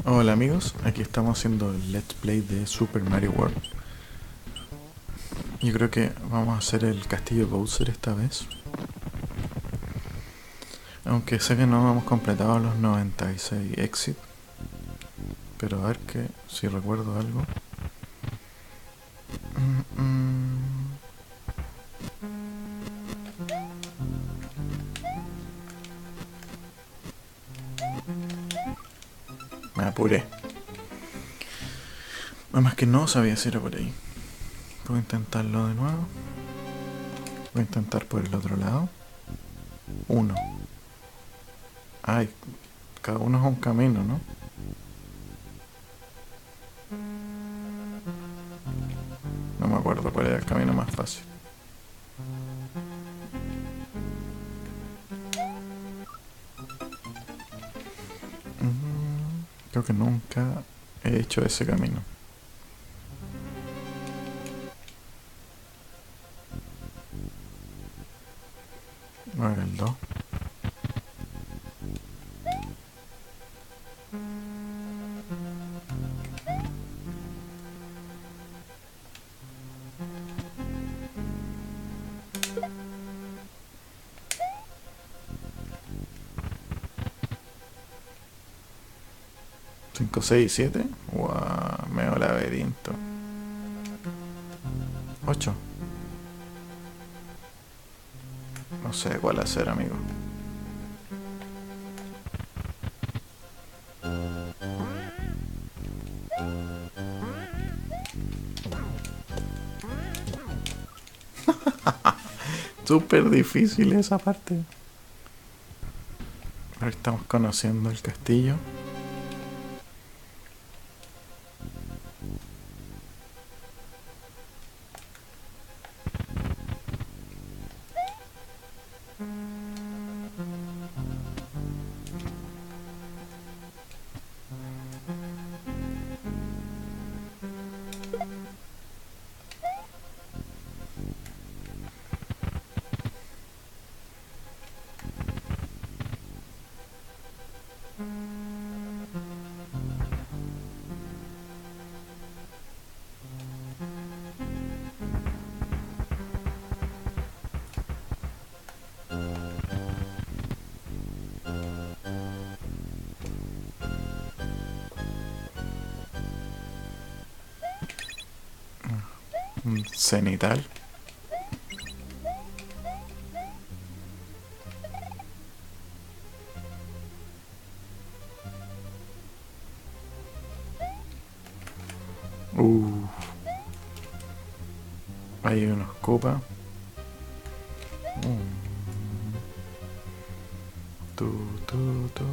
Hola amigos, aquí estamos haciendo el Let's Play de Super Mario World. Yo creo que vamos a hacer el castillo Bowser esta vez. Aunque sé que no hemos completado los 96 exit. Pero a ver que si recuerdo algo. Me apuré. Además que no sabía si era por ahí. Puedo intentarlo de nuevo. Voy a intentar por el otro lado. Uno. Ay, cada uno es un camino, ¿no? No me acuerdo cuál era el camino más fácil. Creo que nunca he hecho ese camino. A ver, el 2. 5, 6 y 7. Wow, medio laberinto. 8. No sé cuál hacer, amigo. Súper difícil esa parte. Ahora estamos conociendo el castillo. Un cenital. Uh, hay unos copas. Tu, tu, tu.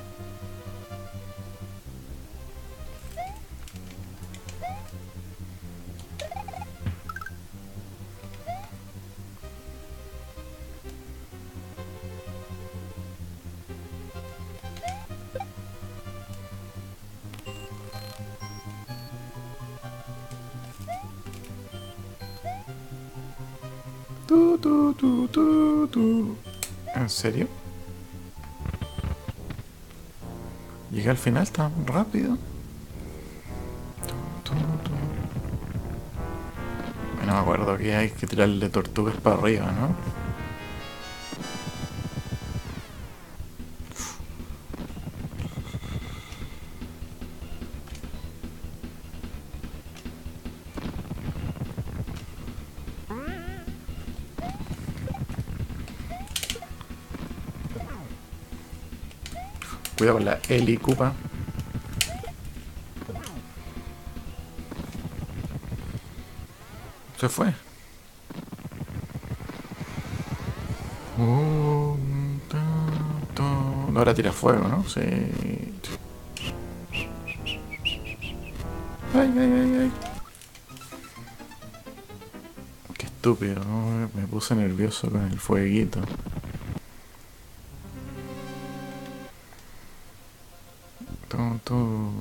Tu, tu, tu, tu, tu. ¿En serio? Llegué al final tan rápido. Tu, tu. No me acuerdo que hay que tirarle tortugas para arriba, ¿no? Cuidado con la helicupa. Se fue. Ahora tira fuego, ¿no? Sí. Ay, ay, ay, ay. Qué estúpido, ¿no? Me puse nervioso con el fueguito. Tum, tum.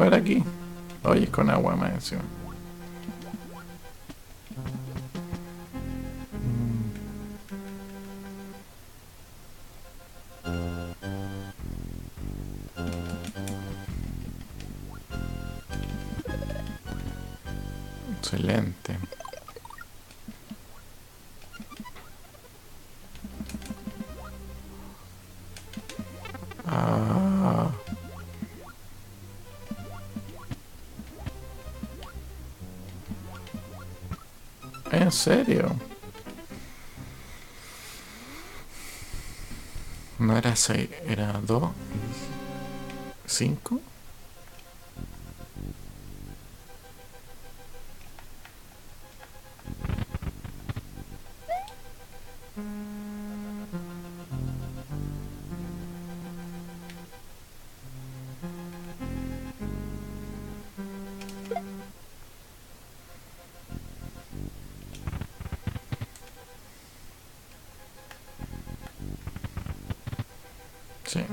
ver aquí. Oye, es con agua más encima. Excelente. Ah, ¿en serio? No era 6, era 2 y 5. Sí.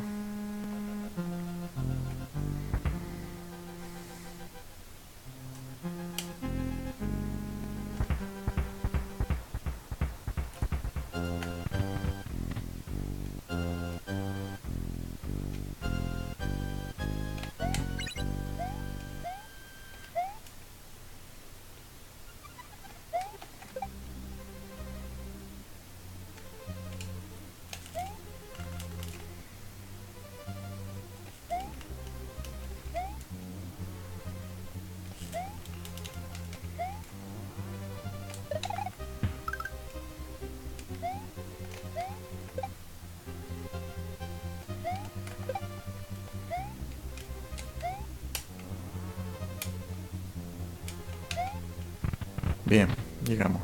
Bien, llegamos.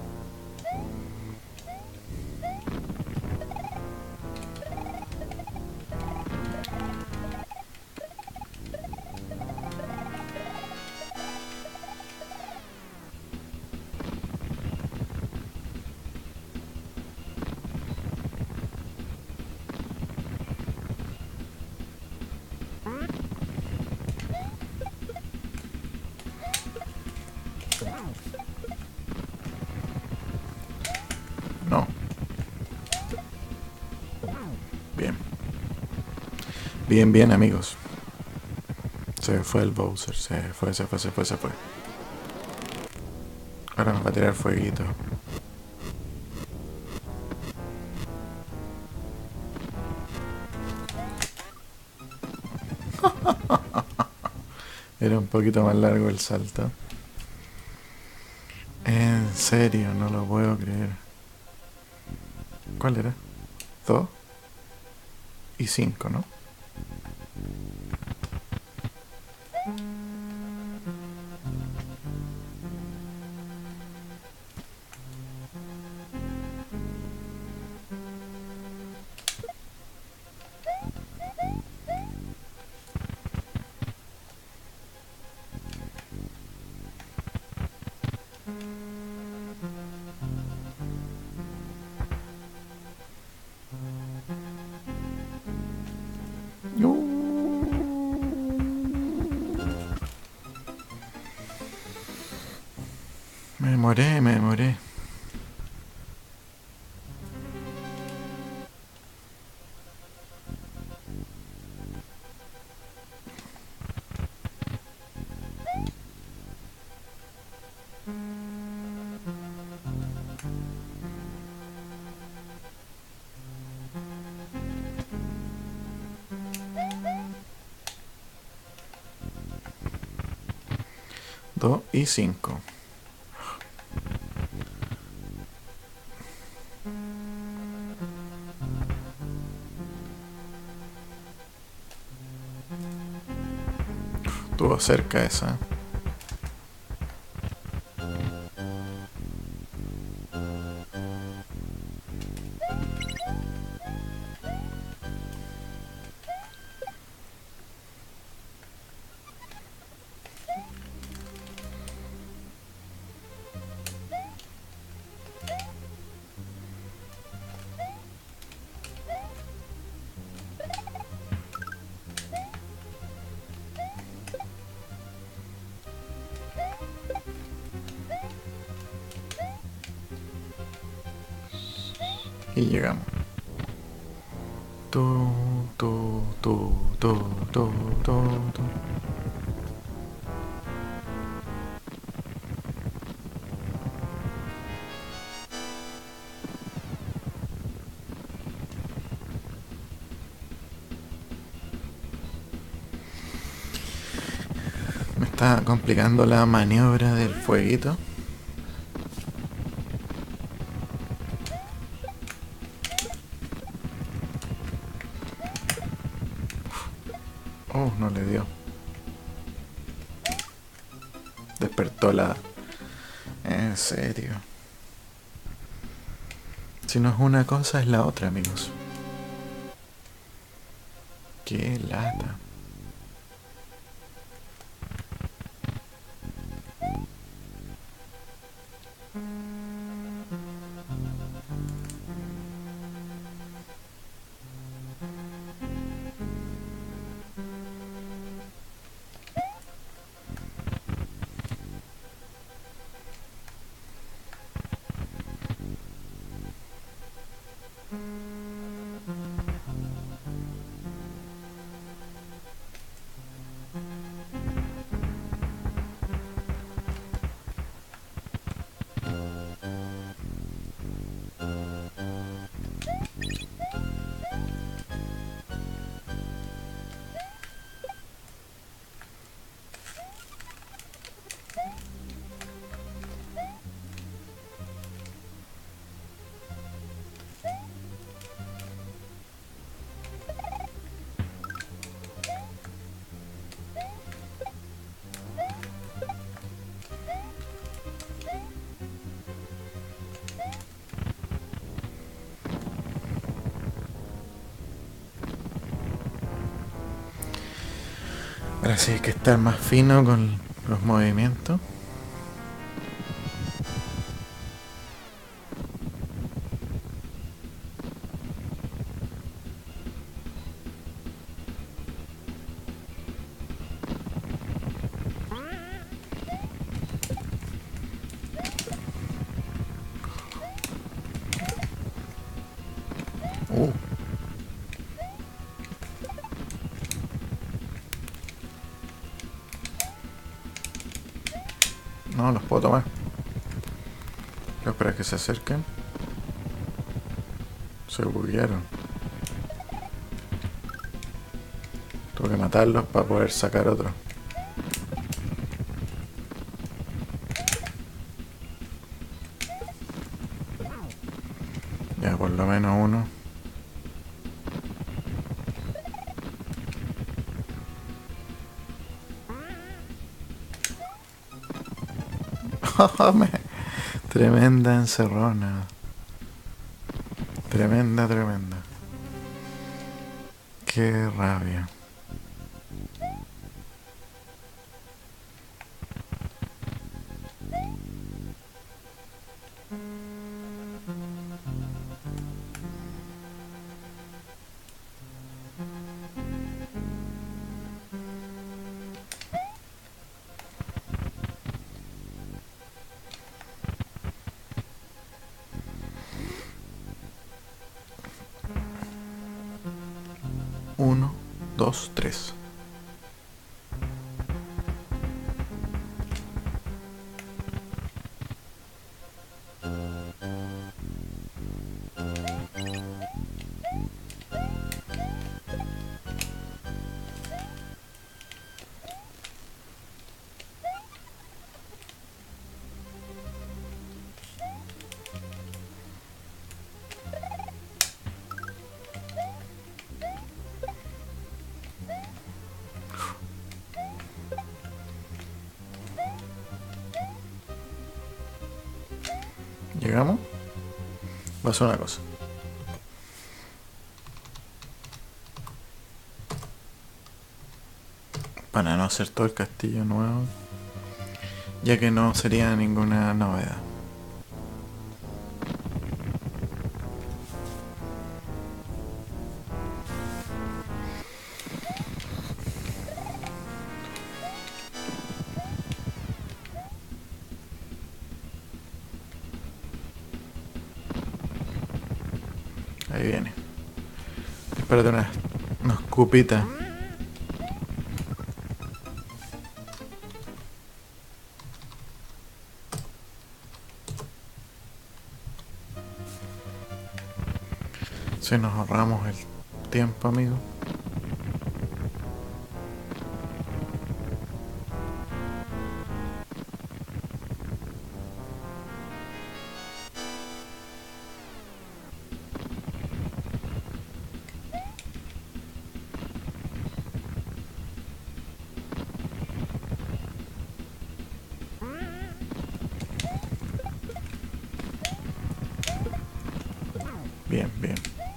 No. Bien. Bien, bien, amigos. Se fue el Bowser. Se fue, se fue, se fue, se fue. Ahora nos va a tirar fueguito. Era un poquito más largo el salto. En serio, no lo puedo creer. ¿Cuál era? 2 y 5, ¿no? Me demoré, me demoré. Dos y 5. Estuvo cerca esa. Y llegamos. Tu, tu, tu, tu, tu, tu, tu. Me está complicando la maniobra del fueguito. Oh, no le dio. Despertó la... En serio. Si no es una cosa, es la otra, amigos. Qué lata. Ahora sí hay que estar más fino con los movimientos. Uh, no los puedo tomar. Pero espera que se acerquen. Se buguearon. Tuve que matarlos para poder sacar otro. Ya, por lo menos uno. Tremenda encerrona. Tremenda, tremenda. Qué rabia. Uno, dos, tres. ¿Llegamos? Va a ser una cosa. Para no hacer todo el castillo nuevo, ya que no sería ninguna novedad. Ahí viene. Espérate unas cupitas. Si nos ahorramos el tiempo, amigo. Bien, bien.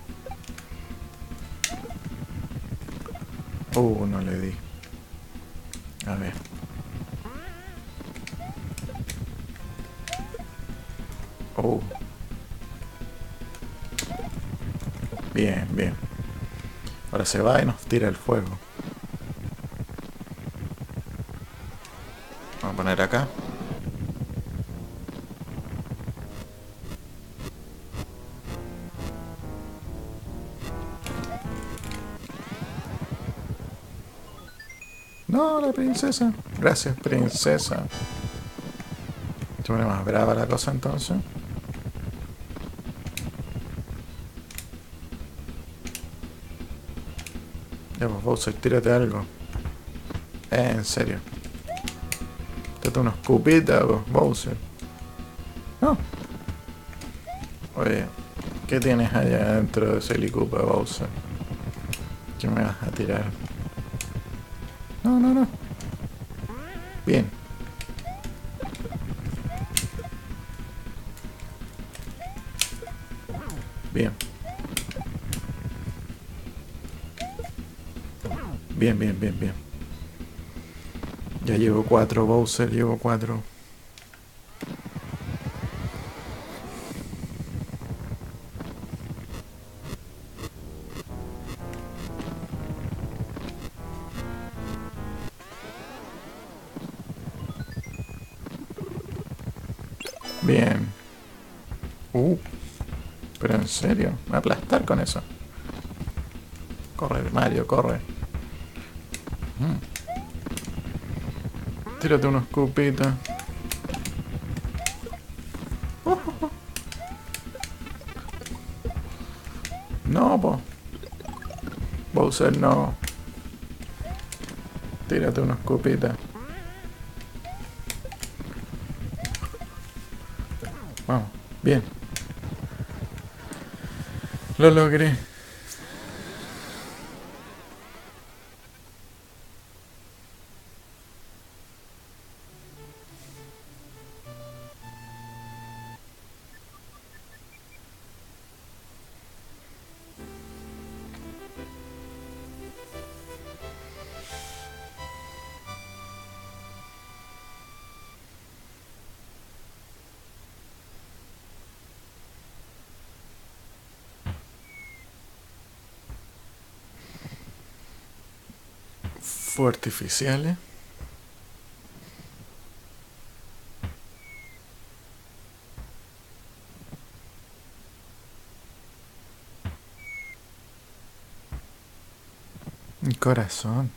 No le di. A ver. Bien, bien. Ahora se va y nos tira el fuego. Vamos a poner acá. No, la princesa. Gracias, princesa. Se pone más brava la cosa entonces. Ya pues, Bowser, tírate algo. En serio. Tírate unos cupitas, Bowser. No. Oye, ¿qué tienes allá dentro de ese licupa, Bowser? ¿Qué me vas a tirar? No, no, no. Bien. Bien. Bien, bien, bien, bien. Ya llevo 4, Bowser, llevo 4. Bien. Pero en serio, me va a aplastar con eso. Corre, Mario, corre. Tírate unos cupitas. No, po. Bowser, no. Tírate unos cupitas. Vamos, bien. Lo logré. Fuegos artificiales. Un corazón.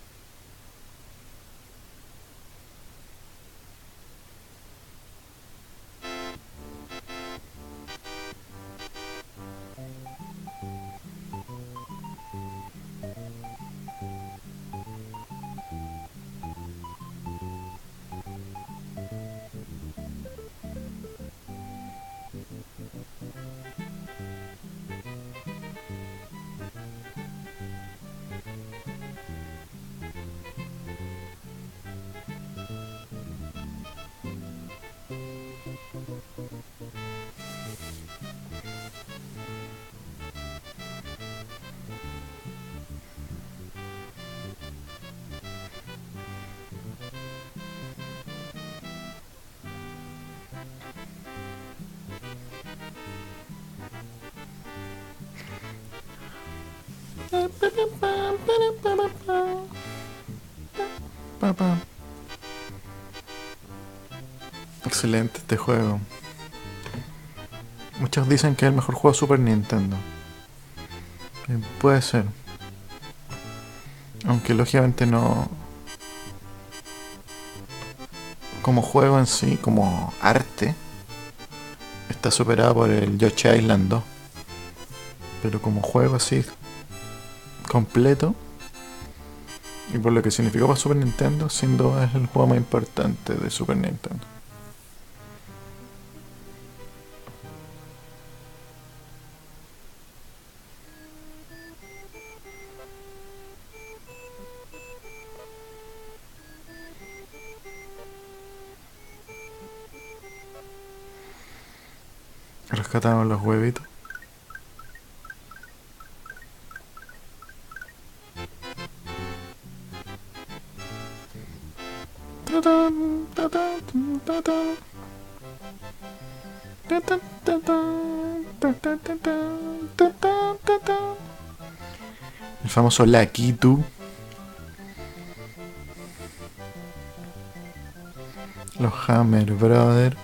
Excelente este juego. Muchos dicen que es el mejor juego de Super Nintendo. Puede ser. Aunque lógicamente no... Como juego en sí, como arte, está superada por el Yoshi Island 2. Pero como juego así completo, y por lo que significó para Super Nintendo, sin duda es el juego más importante de Super Nintendo. Rescatamos los huevitos. El famoso Lakitu. Los Hammer Brothers.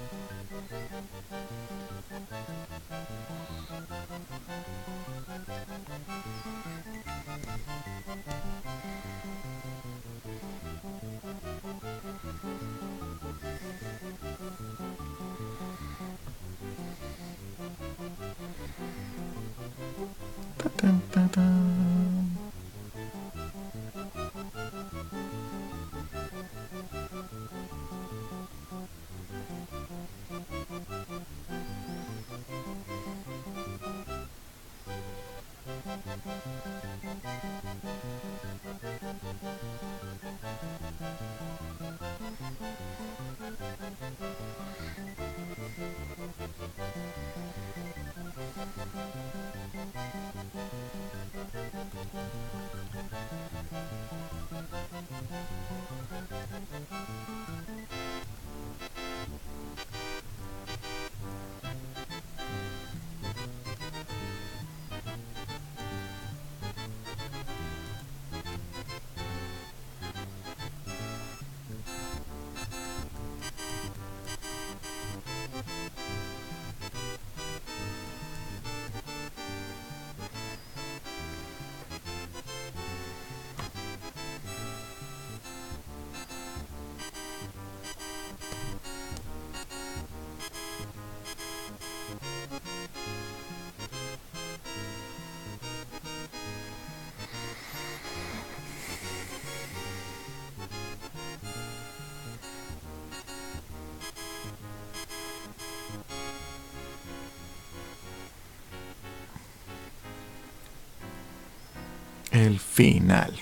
El final.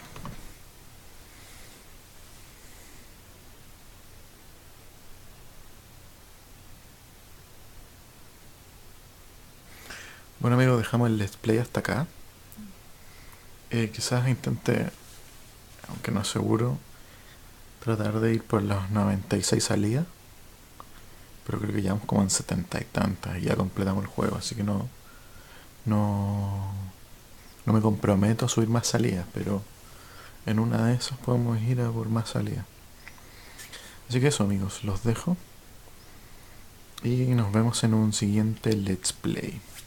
Bueno amigos, dejamos el let's play hasta acá. Quizás intente, aunque no es seguro, tratar de ir por las 96 salidas. Pero creo que ya vamos como en 70 y tantas y ya completamos el juego, así que no me comprometo a subir más salidas, pero en una de esas podemos ir a por más salidas. Así que eso amigos, los dejo y nos vemos en un siguiente let's play.